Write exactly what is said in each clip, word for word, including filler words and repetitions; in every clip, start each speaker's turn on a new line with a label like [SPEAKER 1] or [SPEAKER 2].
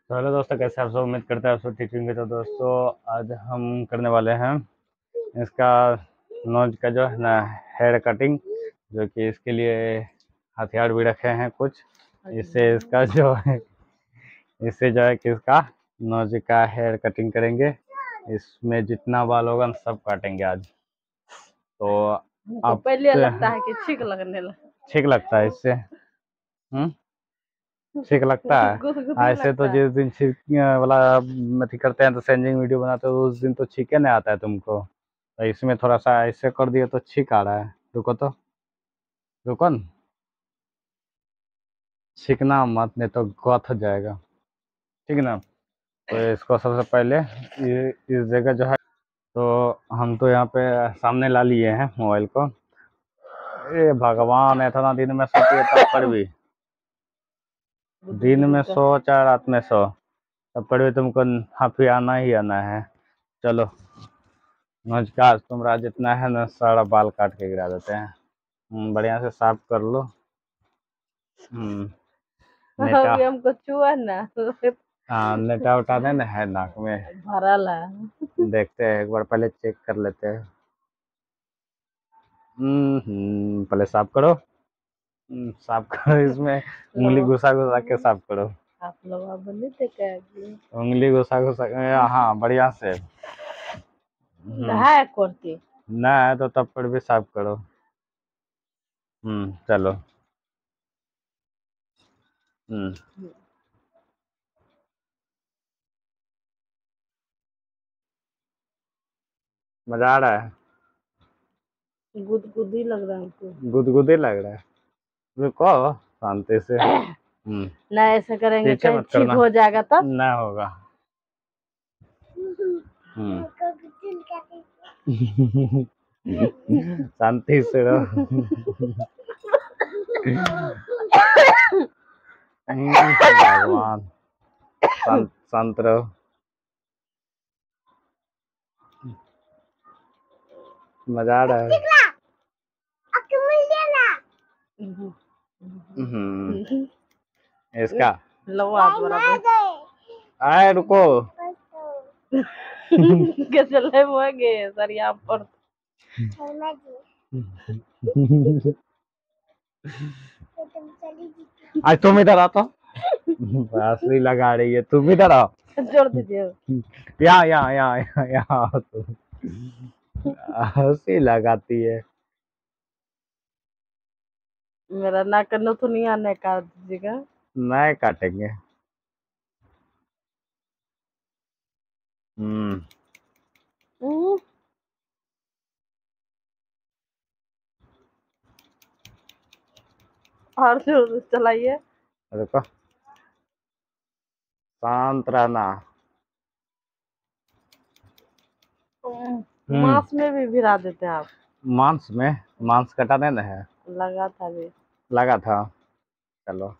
[SPEAKER 1] तो हेलो दोस्तों, कैसे आप सब? उम्मीद करते हैं आप सब ठीक होंगे। तो दोस्तों, आज हम करने वाले हैं इसका नोज का जो है ना हेयर कटिंग, जो कि इसके लिए हथियार भी रखे हैं कुछ। इससे इसका जो है इससे जो है कि इसका नोज का हेयर कटिंग करेंगे। इसमें जितना बाल होगा सब काटेंगे आज। तो आप
[SPEAKER 2] पहले लगता है कि ठीक लगने लगा।
[SPEAKER 1] ठीक लगता है इससे? हम्म ठीक लगता है ऐसे तो। जिस दिन छिक वाला अथी करते हैं तो सेंजिंग वीडियो बनाते हो उस दिन तो छीके नहीं आता है तुमको। तो इसमें थोड़ा सा ऐसे कर दिए तो छीक आ रहा है। रुको तो, रुको न, छीकना मत नहीं तो गथ जाएगा, ठीक ना। तो इसको सबसे पहले ये इस जगह जो है, तो हम तो यहाँ पे सामने ला लिए हैं मोबाइल को। ए भगवान, इतना दिन में सोती है तब पर भी, दिन में सो चाहे रात में सो, तब पर भी तुमको हाफी आना ही आना है। चलो नमस्कार, तुम्हारा जितना है ना सारा बाल काट के गिरा देते हैं। हम्म, बढ़िया से साफ कर लो। हम्म नेटा,
[SPEAKER 2] अभी हमको चुआ ना
[SPEAKER 1] हाँ नेटा उठा देना है नाक में।
[SPEAKER 2] भरल है।
[SPEAKER 1] देखते हैं एक बार, पहले चेक कर लेते हैं। हम्म हम्म, पहले साफ करो। हम्म, साफ करो, इसमें उंगली घुसा घुसा के साफ करो।
[SPEAKER 2] आप लोग अब नहीं देखे
[SPEAKER 1] उंगली घुसा घुसा के, हाँ बढ़िया से। हम्म
[SPEAKER 2] है कुर्ती।
[SPEAKER 1] ना है तो तब पर भी साफ करो। हम्म चलो। हम्म मजा आ रहा है?
[SPEAKER 2] गुदगुदी लग रहा है हमको।
[SPEAKER 1] गुदगुदी लग रहा है? रुको शांति से। हम्म
[SPEAKER 2] ना ऐसे करेंगे
[SPEAKER 1] पीछे
[SPEAKER 2] कहीं
[SPEAKER 1] मत
[SPEAKER 2] ठीक
[SPEAKER 1] करना,
[SPEAKER 2] हो जाएगा तब।
[SPEAKER 1] ना होगा। हम्म शांति से रहो। हम्म, भगवान, शांत शांत रहो। मजा आ रहा है? हम्म इसका
[SPEAKER 2] लो आप बराबर
[SPEAKER 1] आए रुको।
[SPEAKER 2] के चले होंगे सर यहाँ पर।
[SPEAKER 1] आज तुम इधर आओ तो। हंसी लगा रही है, तुम इधर आओ।
[SPEAKER 2] जोड़ दीजिए।
[SPEAKER 1] यहाँ यहाँ यहाँ यहाँ यहाँ आओ तुम। हंसी लगाती है।
[SPEAKER 2] मेरा नाक का नथुनिया नहीं काट दीजिएगा।
[SPEAKER 1] नहीं काटेंगे। हम्म
[SPEAKER 2] हम्म, और जोर से चलाइए।
[SPEAKER 1] रुको, शांत रहना। हम्म
[SPEAKER 2] मांस में भी भिरा देते हैं आप।
[SPEAKER 1] मांस में? मांस कटा देना है?
[SPEAKER 2] लगा था भी।
[SPEAKER 1] लगा था। चलो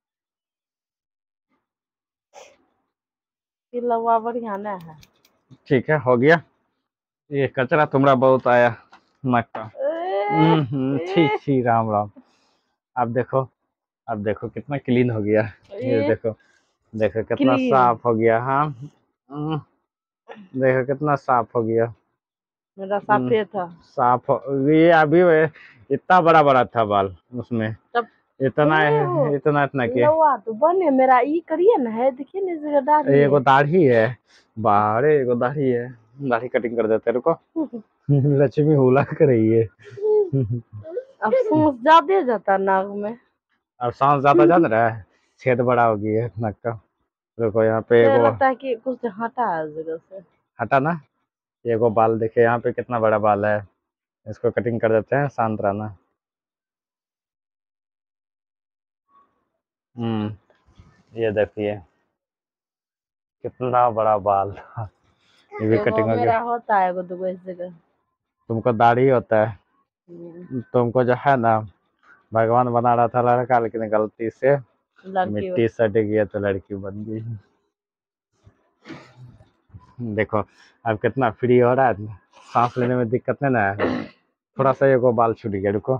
[SPEAKER 2] ये लवा बढ़िया ना है।
[SPEAKER 1] ठीक है, हो गया। ये कचरा तुम्हारा बहुत आया नाक का।
[SPEAKER 2] ए,
[SPEAKER 1] हम्म छी
[SPEAKER 2] ए,
[SPEAKER 1] छी, राम राम। अब देखो, अब देखो कितना क्लीन हो गया। ये
[SPEAKER 2] ए,
[SPEAKER 1] देखो, देखो कितना
[SPEAKER 2] क्लीन।
[SPEAKER 1] साफ हो गया। हाँ हम्म, देखो कितना साफ हो गया।
[SPEAKER 2] मेरा
[SPEAKER 1] हम्म
[SPEAKER 2] साफे था।
[SPEAKER 1] साफ हो ये अभी वे- इतना बड़ा बड़ा था बाल उसमें।
[SPEAKER 2] तब
[SPEAKER 1] इतना
[SPEAKER 2] ए हो
[SPEAKER 1] इतना इतना के।
[SPEAKER 2] लवा तो बने मेरा ई करिए ना है, देखिए ना इस जगह दाढ़ी
[SPEAKER 1] एगो
[SPEAKER 2] है।
[SPEAKER 1] दाढ़ी है, बाहर एगो दाढ़ी है। दाढ़ी कटिंग कर देते, रुको। लक्ष्मी हुला कर रही है।
[SPEAKER 2] अब सांस ज्यादा जाता नाक में।
[SPEAKER 1] अब सांस ज्यादा जान रहा है, छेद बड़ा हो गया है नाक का। देखो यहाँ पे
[SPEAKER 2] मेरा
[SPEAKER 1] एगो
[SPEAKER 2] लगता है कि कुछ हटा है उस जगह से।
[SPEAKER 1] हटा ना। एगो बाल देखे यहाँ पे कितना बड़ा बाल है। इसको कटिंग कर देते हैं, शांत रहना। हम्म ये देखिए कितना बड़ा बाल था। ये भी
[SPEAKER 2] एगो
[SPEAKER 1] कटिंग हो गया।
[SPEAKER 2] मेरा होता है एगो दुगो इस जगह।
[SPEAKER 1] तुमको दाढ़ी होता है?
[SPEAKER 2] हम्म,
[SPEAKER 1] तुमको जो है ना, भगवान बना रहा था लड़का, लेकिन गलती से
[SPEAKER 2] लड़की
[SPEAKER 1] मिट्टी सट गया तो लड़की बन गई। देखो अब कितना फ्री हो रहा है, सांस लेने में दिक्कत नहीं ना है। थोड़ा सा एगो बाल छूट गया, रुको।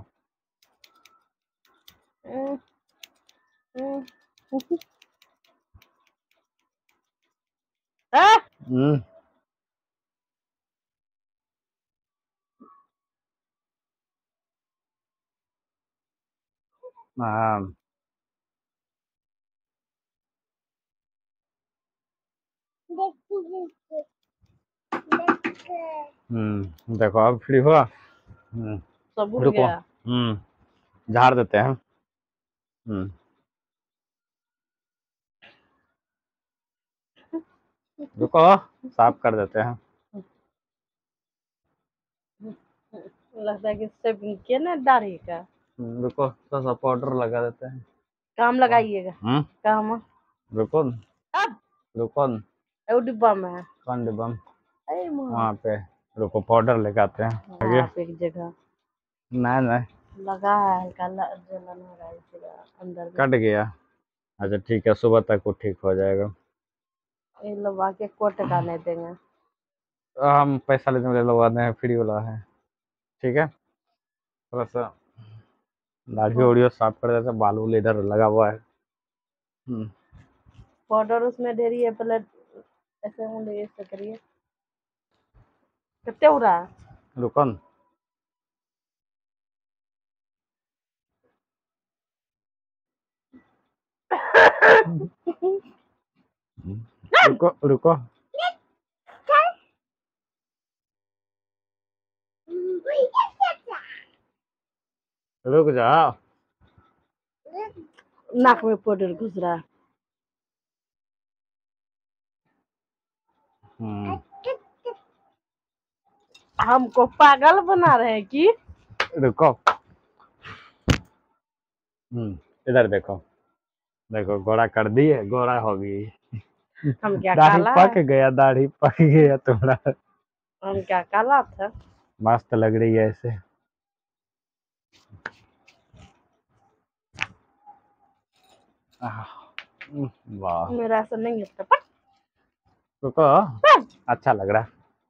[SPEAKER 2] हम्म, हम्म, हैं?
[SPEAKER 1] हम्म हाँ। हम्म देखो अब फ्री हुआ। हम्म
[SPEAKER 2] सब उड़
[SPEAKER 1] रुको।
[SPEAKER 2] गया।
[SPEAKER 1] हम्म झाड़ देते हैं। हम्म रुको, साफ कर देते हैं।
[SPEAKER 2] लगता है कि सेविंग किया ना दाढ़ी का।
[SPEAKER 1] हम्म, रुको थोड़ा सा पाउडर लगा देते हैं।
[SPEAKER 2] काम
[SPEAKER 1] वाह।
[SPEAKER 2] लगाइएगा।
[SPEAKER 1] हम्म
[SPEAKER 2] काम
[SPEAKER 1] रुको
[SPEAKER 2] अब
[SPEAKER 1] रुको।
[SPEAKER 2] वो डिब्बा में है।
[SPEAKER 1] कौन डिब्बा?
[SPEAKER 2] अरे माँ।
[SPEAKER 1] वहाँ पे। रुको पाउडर लगाते हैं आगे।
[SPEAKER 2] आप एक जगह
[SPEAKER 1] नहीं नहीं,
[SPEAKER 2] लगा है हल्का ल- जलन हो रहा है पूरा अंदर में।
[SPEAKER 1] कट गया। अच्छा ठीक है, सुबह तक वो ठीक हो जाएगा।
[SPEAKER 2] ये लोग आके कोट का नहीं देंगे।
[SPEAKER 1] हम पैसा लेने वाले लोग आते हैं, फ्री वाला है। ठीक है, थोड़ा सा दाढ़ी ओढ़ी साफ कर देते हैं, बाल उल इधर लगा हुआ है। हम्म
[SPEAKER 2] पाउडर उसमें ढेरी है, पहले ऐसे मुंडे ऐसे करिए। कितने हो रहा है?
[SPEAKER 1] रुको न। रुको रुको। रुक जाओ।
[SPEAKER 2] नाक में पाउडर घुस रहा है।
[SPEAKER 1] हम्म
[SPEAKER 2] हमको पागल बना रहे हैं कि?
[SPEAKER 1] रुको। हम्म इधर देखो। देखो गोरा कर दी है, गोरा हो गई।
[SPEAKER 2] हम क्या
[SPEAKER 1] दाढ़ी
[SPEAKER 2] काला
[SPEAKER 1] पक
[SPEAKER 2] है?
[SPEAKER 1] गया, दाढ़ी पक गया तुम्हारा।
[SPEAKER 2] हम क्या काला था?
[SPEAKER 1] मस्त लग रही है ऐसे। आह, हम्म, वाह।
[SPEAKER 2] मेरा ऐसा नहीं है तो
[SPEAKER 1] रुको, अच्छा लग रहा है।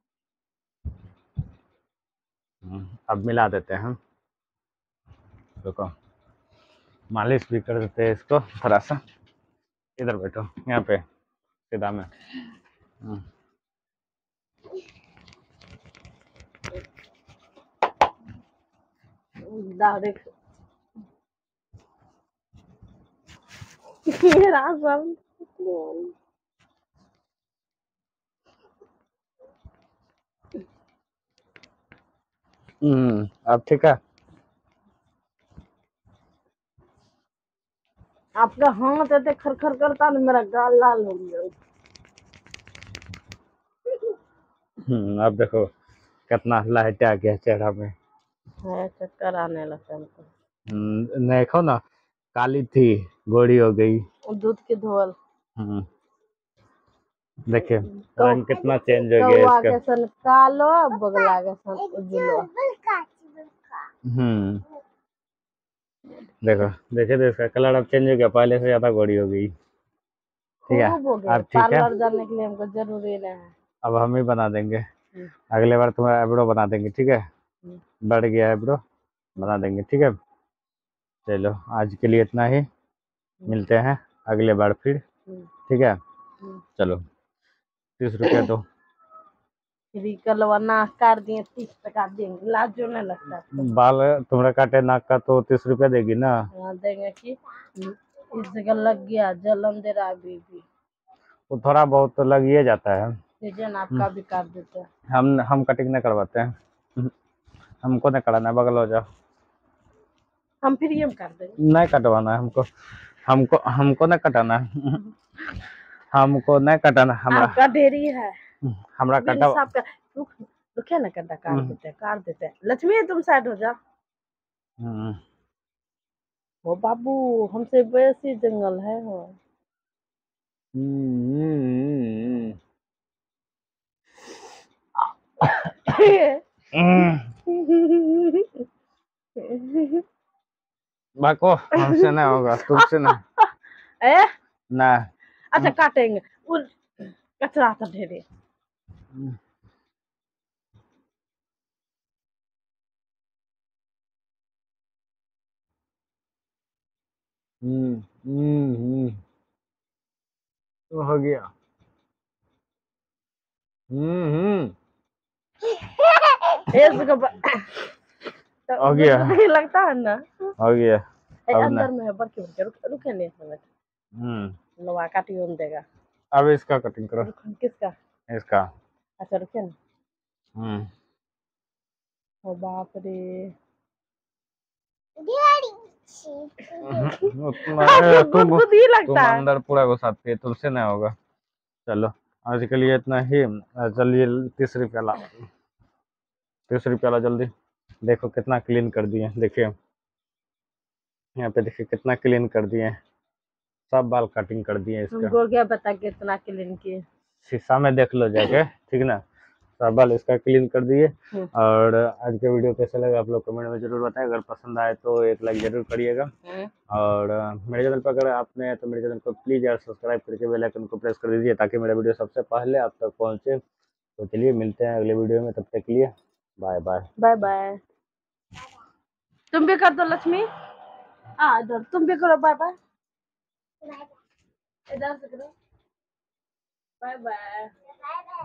[SPEAKER 1] हम्म, अब मिला देते हैं। रुको, मालिश भी कर देते हैं इसको थोड़ा सा। इधर बैठो, यहाँ पे सीधा में। हम्म,
[SPEAKER 2] दाढ़ी मेरा सब
[SPEAKER 1] हम्म, अब ठीक है।
[SPEAKER 2] आपका हाथ ऐसे खरखर करता ना, मेरा गाल लाल हो गया।
[SPEAKER 1] हम्म अब देखो कितना लाइट आ गया चेहरा में।
[SPEAKER 2] है चक्कर आने लगता है हमको।
[SPEAKER 1] हम्म, देखो ना, काली थी, गोरी हो गई।
[SPEAKER 2] वो दूध के धोल
[SPEAKER 1] हम्म देखिए
[SPEAKER 2] कौ,
[SPEAKER 1] रंग कितना चेंज हो गया
[SPEAKER 2] कौआ
[SPEAKER 1] इसका।
[SPEAKER 2] के सन कालो, बगला के सन उजलो।
[SPEAKER 1] हम्म देखो, देखिए तो इसका कलर अब चेंज हो गया, पहले से ज्यादा गोरी हो गई। ठीक है,
[SPEAKER 2] खूब हो गया।
[SPEAKER 1] अब ठीक है।
[SPEAKER 2] पार्लर जाने के लिए हमको जरूरी नहीं है।
[SPEAKER 1] अब हम ही बना देंगे।
[SPEAKER 2] हम्म,
[SPEAKER 1] अगले बार तुम्हारा आईब्रो बना देंगे, ठीक है।
[SPEAKER 2] हम्म,
[SPEAKER 1] बढ़ गया आईब्रो, बना देंगे, ठीक है। चलो आज के लिए इतना ही,
[SPEAKER 2] हम्म,
[SPEAKER 1] मिलते हैं अगले बार फिर।
[SPEAKER 2] हम्म,
[SPEAKER 1] ठीक है,
[SPEAKER 2] हम्म।
[SPEAKER 1] चलो तीस रुपया दो।
[SPEAKER 2] फ्री कलवा नाक काट दिए, तीस टका देंगे, लाजो नहीं लगता आपको?
[SPEAKER 1] बाल तुम्हारा काटे नाक का तो तीस रुपया देगी ना।
[SPEAKER 2] हाँ देंगे कि इस जगह लग गया, जलन दे रहा है अभी भी।
[SPEAKER 1] वो थोड़ा बहुत तो लग ही जाता है।
[SPEAKER 2] सीजन आपका भी काट देते हैं।
[SPEAKER 1] हम हम कटिंग नहीं करवाते हैं। हमको नहीं कराना है, बगल हो जाओ।
[SPEAKER 2] हम फ्री में कर देंगे।
[SPEAKER 1] नहीं कटवाना है हमको। हमको हमको नहीं कटाना है। हमको नहीं कटाना हमरा।
[SPEAKER 2] आपका ढेरी है।
[SPEAKER 1] हमरा
[SPEAKER 2] बिन
[SPEAKER 1] कटा।
[SPEAKER 2] साहब का रुक रुके ना, कड्डा काट देते हैं, काट देते हैं। लक्ष्मी तुम साइड हो जा।
[SPEAKER 1] हम्म,
[SPEAKER 2] ओ बाबू, हमसे वैसी जंगल है वो।
[SPEAKER 1] हम्म, बाको हमसे नहीं होगा, तुमसे नहीं।
[SPEAKER 2] ए
[SPEAKER 1] ना।
[SPEAKER 2] अच्छा काटेंगे। वो कचरा था ढेरे।
[SPEAKER 1] हम्म हम्म हम्म, तो हो गया। हम्म हम्म
[SPEAKER 2] इसको ब- तो
[SPEAKER 1] हो गया
[SPEAKER 2] नहीं लगता है ना।
[SPEAKER 1] हो गया
[SPEAKER 2] ए,
[SPEAKER 1] अब ना
[SPEAKER 2] अंदर में है बरके बरके रुक रुके नहीं एक मिनट।
[SPEAKER 1] हम्म
[SPEAKER 2] लोहा काटियों देगा।
[SPEAKER 1] अब इसका कटिंग करो
[SPEAKER 2] रुक किसका?
[SPEAKER 1] इसका
[SPEAKER 2] अच्छा रुके ना।
[SPEAKER 1] हम्म
[SPEAKER 2] ओ बाप रे।
[SPEAKER 1] हम्म, तुम
[SPEAKER 2] आपको
[SPEAKER 1] तुम
[SPEAKER 2] गुदगुद ही
[SPEAKER 1] तुम
[SPEAKER 2] लगता है।
[SPEAKER 1] अंदर पूरा घुसाती है तुमसे नहीं होगा। चलो आज के लिए इतना ही। चलिए तीसरी प्याला तीसरी प्याला जल्दी। देखो कितना क्लीन कर दिए देखिए यहाँ पे देखिए कितना क्लीन कर दिए सब बाल कटिंग कर दिए इसका।
[SPEAKER 2] हमको क्या पता कितना क्लीन किए।
[SPEAKER 1] शीशा में देख लो जाके ठीक ना। सब बाल इसका क्लीन कर दिए।
[SPEAKER 2] हम्म,
[SPEAKER 1] और आज का वीडियो कैसा लगा आप लोग कमेंट में जरूर बताएं। अगर पसंद आए तो एक लाइक जरूर करिएगा।
[SPEAKER 2] हम्म।
[SPEAKER 1] और अ, मेरे चैनल पर अगर आपने तो मेरे चैनल को प्लीज़ यार सब्सक्राइब करके बेल आइकन को प्रेस कर दीजिए ताकि मेरा वीडियो सबसे पहले आप तक पहुंचे। तो चलिए मिलते हैं अगले वीडियो में तब तक के लिए बाय बाय।
[SPEAKER 2] Bye bye. तुम भी कर दो लक्ष्मी। आ इधर तुम भी करो बाय बाय। इधर से करो बाय बाय।